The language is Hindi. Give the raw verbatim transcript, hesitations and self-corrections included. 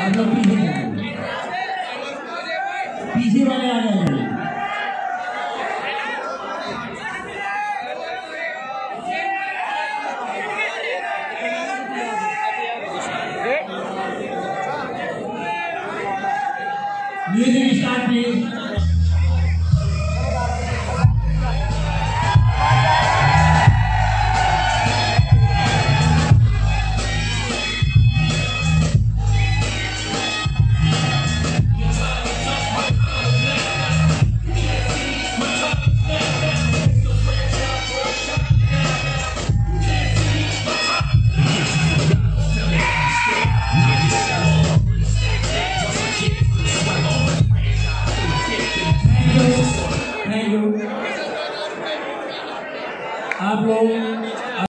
आप लोग पीछे जाए, पीछे वाले आ जाए। Music start please.